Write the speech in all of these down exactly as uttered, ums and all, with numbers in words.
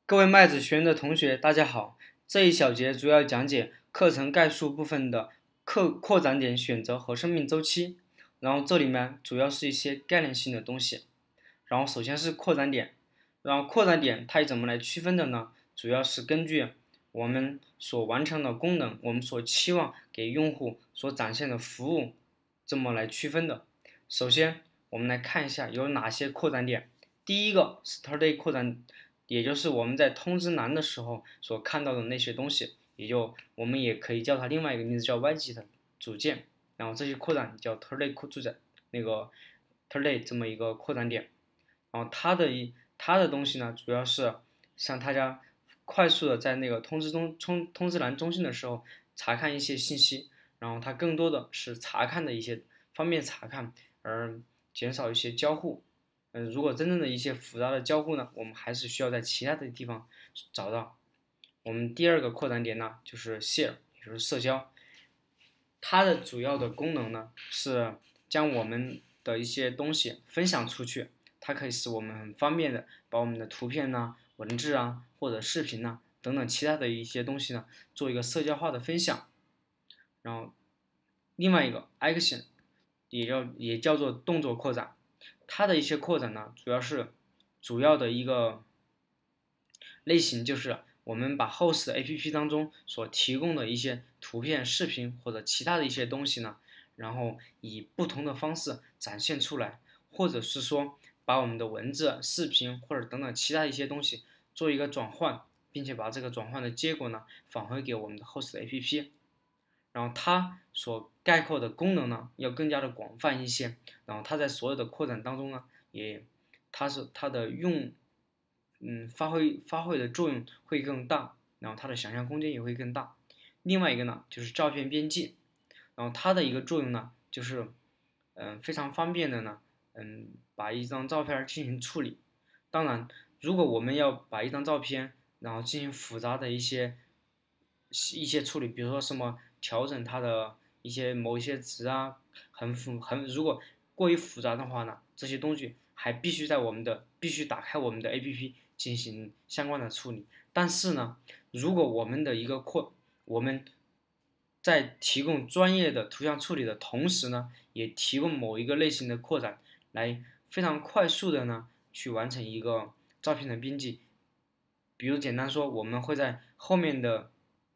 各位麦子学院的同学，大家好。这一小节主要讲解课程概述部分的课扩展点选择和生命周期。然后这里面主要是一些概念性的东西。然后首先是扩展点，然后扩展点它怎么来区分的呢？主要是根据我们所完成的功能，我们所期望给用户所展现的服务，这么来区分的。首先我们来看一下有哪些扩展点。第一个 Start Date 扩展，也就是我们在通知栏的时候所看到的那些东西，也就我们也可以叫它另外一个名字叫 Widget 的组件。然后这些扩展叫 Start Date 扩展，那个 Start Date 这么一个扩展点。然后它的一它的东西呢，主要是像大家快速的在那个通知中通通知栏中心的时候查看一些信息，然后它更多的是查看的一些方便查看，而减少一些交互。嗯、呃，如果真正的一些复杂的交互呢，我们还是需要在其他的地方找到。我们第二个扩展点呢，就是 Share， 也就是社交。它的主要的功能呢，是将我们的一些东西分享出去。它可以使我们很方便的把我们的图片呐、文字啊或者视频呐等等其他的一些东西呢做一个社交化的分享。然后另外一个 Action 也叫也叫做动作扩展，它的一些扩展呢主要是主要的一个类型就是我们把 host A P P 当中所提供的一些图片、视频或者其他的一些东西呢，然后以不同的方式展现出来，或者是说把我们的文字、视频或者等等其他一些东西做一个转换，并且把这个转换的结果呢返回给我们的 host A P P。然后它所概括的功能呢要更加的广泛一些，然后它在所有的扩展当中呢，也它是它的用嗯发挥发挥的作用会更大，然后它的想象空间也会更大。另外一个呢就是照片编辑，然后它的一个作用呢就是嗯、呃、非常方便的呢嗯把一张照片进行处理。当然，如果我们要把一张照片然后进行复杂的一些一些处理，比如说什么调整它的一些某一些值啊，很复很如果过于复杂的话呢，这些东西还必须在我们的必须打开我们的 A P P 进行相关的处理。但是呢，如果我们的一个扩我们在提供专业的图像处理的同时呢，也提供某一个类型的扩展，来非常快速的呢去完成一个照片的编辑。比如简单说，我们会在后面的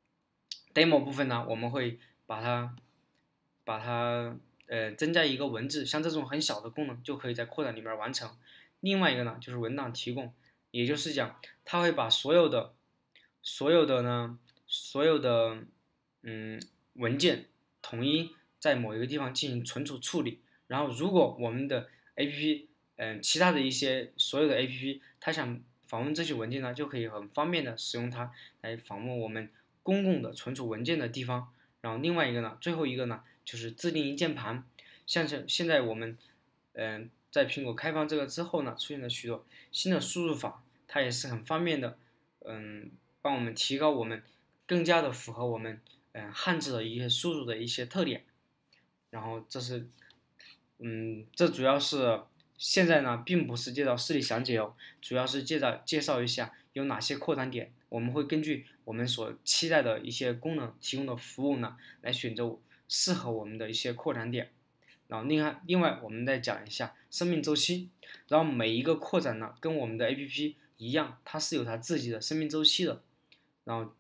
demo 部分呢，我们会把它把它呃增加一个文字，像这种很小的功能就可以在扩展里面完成。另外一个呢就是文档提供，也就是讲它会把所有的所有的呢所有的嗯文件统一在某一个地方进行存储处理。然后如果我们的 A P P 嗯、呃、其他的一些所有的 A P P 它想访问这些文件呢，就可以很方便的使用它来访问我们公共的存储文件的地方。然后另外一个呢，最后一个呢，就是自定义键盘。像是现在我们，嗯、呃，在苹果开放这个之后呢，出现了许多新的输入法，它也是很方便的，嗯，帮我们提高我们更加的符合我们，嗯、呃，汉字的一些输入的一些特点。然后这是，嗯，这主要是现在呢，并不是介绍示例详解哦，主要是介绍介绍一下有哪些扩展点。我们会根据我们所期待的一些功能提供的服务呢，来选择适合我们的一些扩展点。然后另外另外我们再讲一下生命周期。然后每一个扩展呢，跟我们的 A P P 一样，它是有它自己的生命周期的。然后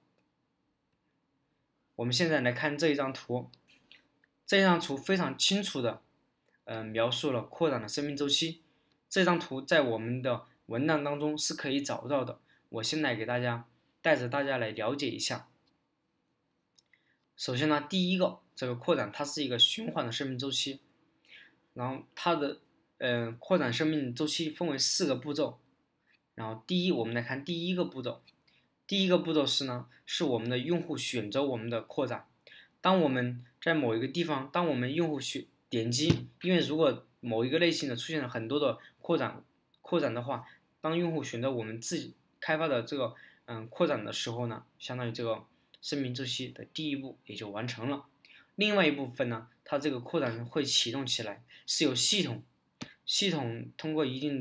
我们现在来看这一张图，这张图非常清楚的，呃，描述了扩展的生命周期。这张图在我们的文档当中是可以找到的。我先来给大家带着大家来了解一下。首先呢，第一个这个扩展它是一个循环的生命周期，然后它的呃扩展生命周期分为四个步骤。然后第一，我们来看第一个步骤。第一个步骤是呢，是我们的用户选择我们的扩展。当我们在某一个地方，当我们用户选点击，因为如果某一个类型的出现了很多的扩展扩展的话，当用户选择我们自己开发的这个嗯扩展的时候呢，相当于这个生命周期的第一步也就完成了。另外一部分呢，它这个扩展会启动起来，是由系统系统通过一定的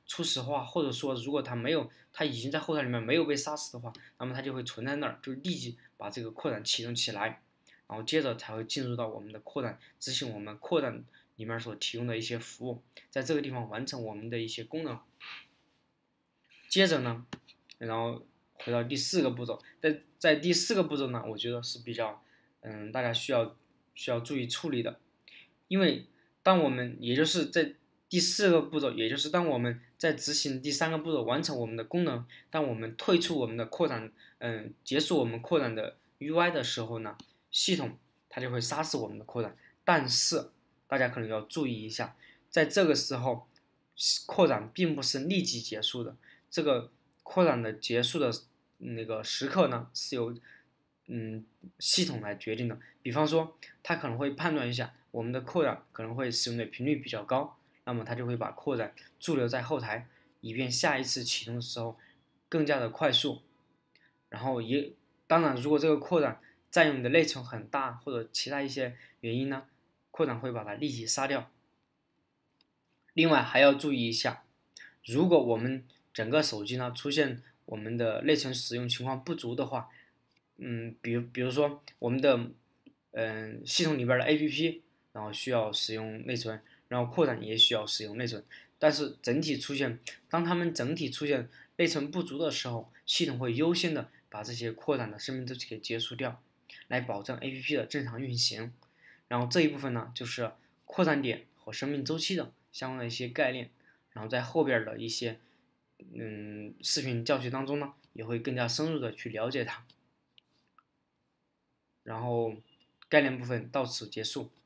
初始化，或者说如果它没有，它已经在后台里面没有被杀死的话，那么它就会存在那儿，就立即把这个扩展启动起来，然后接着才会进入到我们的扩展，执行我们扩展里面所提供的一些服务，在这个地方完成我们的一些功能。接着呢，然后回到第四个步骤，在在第四个步骤呢，我觉得是比较，嗯，大家需要需要注意处理的，因为当我们也就是在第四个步骤，也就是当我们在执行第三个步骤完成我们的功能，当我们退出我们的扩展，嗯，结束我们扩展的 U I 的时候呢，系统它就会杀死我们的扩展。但是大家可能要注意一下，在这个时候，扩展并不是立即结束的。这个扩展的结束的那个时刻呢，是由嗯系统来决定的。比方说，它可能会判断一下我们的扩展可能会使用的频率比较高，那么它就会把扩展驻留在后台，以便下一次启动的时候更加的快速。然后也当然，如果这个扩展占用的内存很大，或者其他一些原因呢，扩展会把它立即杀掉。另外还要注意一下，如果我们整个手机呢出现我们的内存使用情况不足的话，嗯，比如比如说我们的嗯、呃、系统里边的 A P P， 然后需要使用内存，然后扩展也需要使用内存，但是整体出现，当它们整体出现内存不足的时候，系统会优先的把这些扩展的生命周期给结束掉，来保证 A P P 的正常运行。然后这一部分呢，就是扩展点和生命周期的相关的一些概念，然后在后边的一些嗯视频教学当中呢，也会更加深入的去了解它。然后概念部分到此结束。